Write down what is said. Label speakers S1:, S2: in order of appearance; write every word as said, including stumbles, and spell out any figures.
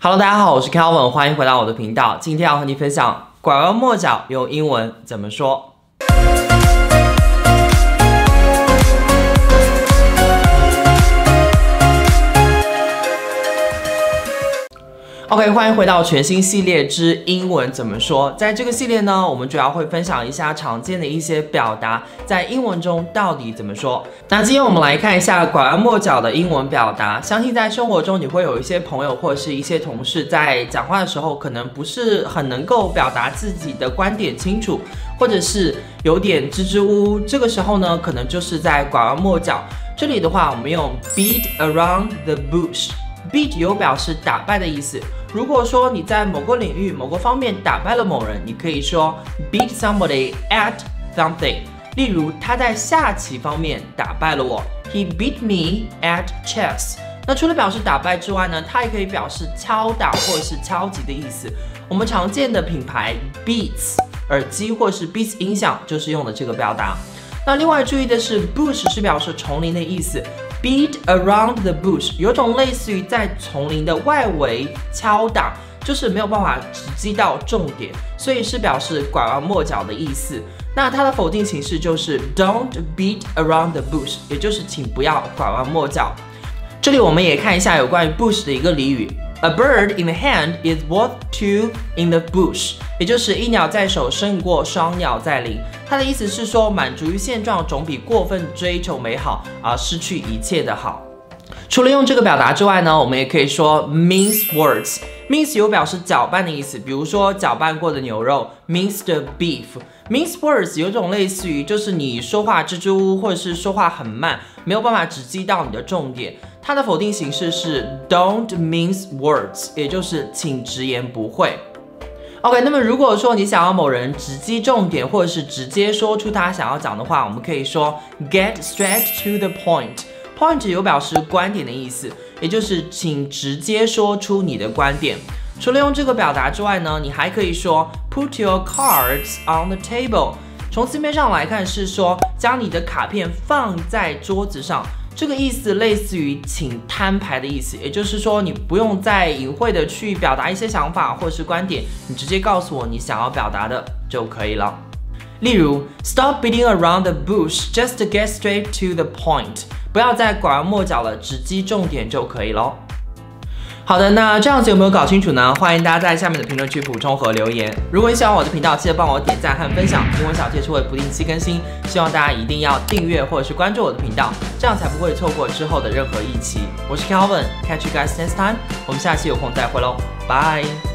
S1: Hello， 大家好，我是 Calvin， 欢迎回到我的频道。今天要和你分享拐弯抹角用英文怎么说。OK， 欢迎回到全新系列之英文怎么说。在这个系列呢，我们主要会分享一下常见的一些表达，在英文中到底怎么说。那今天我们来看一下拐弯抹角的英文表达。相信在生活中，你会有一些朋友或者是一些同事，在讲话的时候，可能不是很能够表达自己的观点清楚，或者是有点支支吾吾。这个时候呢，可能就是在拐弯抹角。这里的话，我们用 beat around the bush。beat 有表示打败的意思。如果说你在某个领域、某个方面打败了某人，你可以说 beat somebody at something。例如，他在下棋方面打败了我 ，He beat me at chess。那除了表示打败之外呢，它也可以表示敲打或者是敲击的意思。我们常见的品牌 Beats 耳机或是 Beats 音响就是用的这个表达。那另外注意的是 ，bush 是表示丛林的意思。Beat around the bush 有种类似于在丛林的外围敲打，就是没有办法直击到重点，所以是表示拐弯抹角的意思。那它的否定形式就是 Don't beat around the bush， 也就是请不要拐弯抹角。这里我们也看一下有关于 bush 的一个俚语。A bird in the hand is worth two in the bush， 也就是一鸟在手胜过双鸟在林。它的意思是说，满足于现状总比过分追求美好而失去一切的好。除了用这个表达之外呢，我们也可以说 mince words。mince 有表示搅拌的意思，比如说搅拌过的牛肉 minced beef。mince words 有种类似于就是你说话支支吾吾，或者是说话很慢，没有办法直击到你的重点。它的否定形式是 Don't mince words， 也就是请直言不讳。OK， 那么如果说你想要某人直击重点，或者是直接说出他想要讲的话，我们可以说 Get straight to the point。point 有表示观点的意思，也就是请直接说出你的观点。除了用这个表达之外呢，你还可以说 Put your cards on the table。从字面上来看是说将你的卡片放在桌子上。这个意思类似于请摊牌的意思，也就是说你不用再隐晦的去表达一些想法或是观点，你直接告诉我你想要表达的就可以了。例如 Stop beating around the bush, just to get straight to the point。不要再拐弯抹角了，直击重点就可以咯。好的，那这样子有没有搞清楚呢？欢迎大家在下面的评论区补充和留言。如果你喜欢我的频道，记得帮我点赞和分享。英文小介是会不定期更新，希望大家一定要订阅或者是关注我的频道，这样才不会错过之后的任何一期。我是 Calvin，catch you guys next time。我们下期有空再会喽，拜。